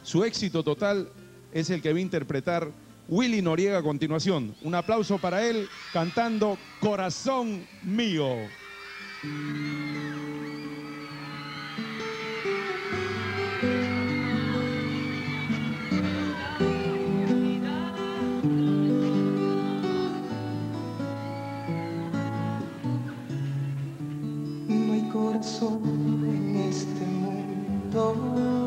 Su éxito total es el que va a interpretar Willy Noriega a continuación. Un aplauso para él cantando Corazón Mío. No hay corazón en este mundo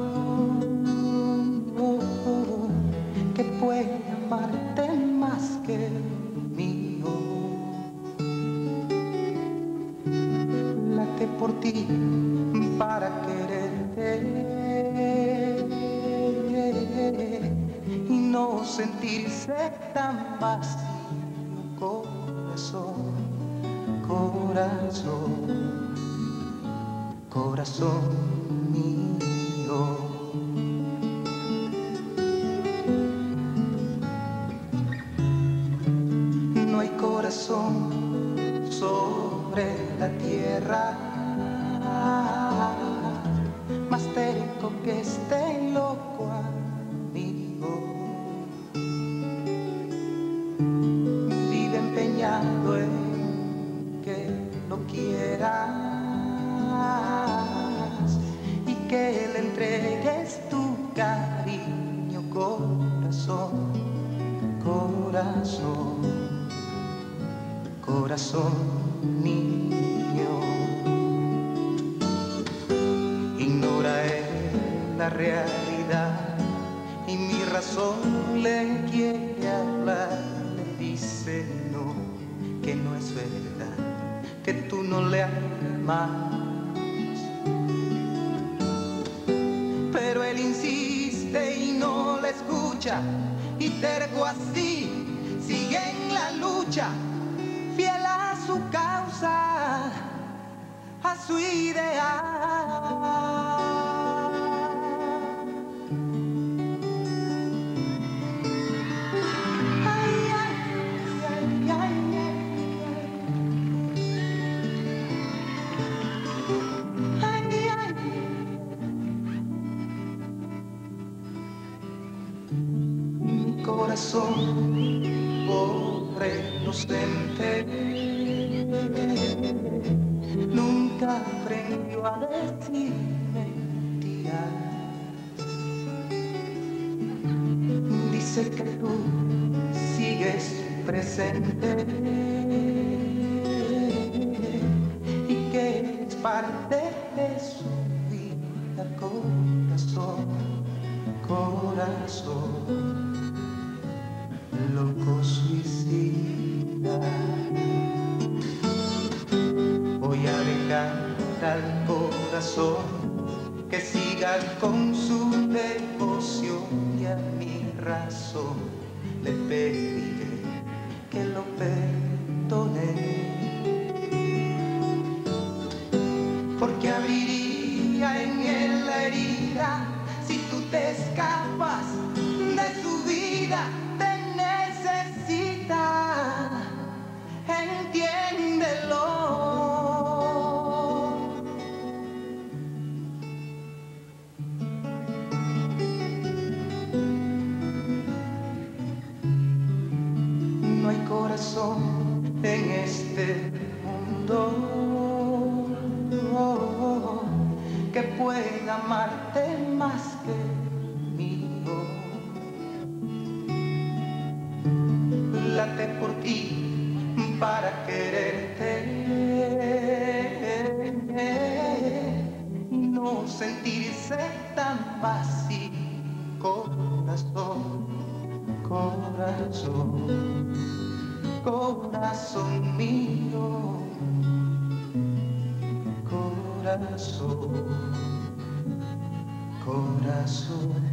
que pueda amarte más que el mío. Late por ti para quererte y no sentirse tan vacío. Corazón, corazón, corazón mío. No hay corazón sobre la tierra más terco que este loco amigo. Vive empeñado en que lo quieras y que le entregues tu cariño. Corazón, corazón, corazón niño. Ignora él la realidad y mi razón le quiere hablar. Le dice no, que no es verdad, que tú no le amas. Pero él insiste y no le escucha, y terco así sigue en la lucha, fiel a su causa, a su ideal. Mi corazón pobre inocente nunca aprendió a decir mentiras. Dice que tú sigues presente y que es parte de su vida. Corazón, corazón, loco suicida. Voy a dejar al corazón que siga con su devoción, y a mi razón le pediré que lo perdone, porque abriría en él la herida si tú te escapas de su vida. Te necesita, entiéndelo. No hay corazón en este mundo que pueda amarte más que el mío. Late por ti para quererte y no sentirse tan vacío. Corazón, corazón, corazón mío. Corazón, corazón.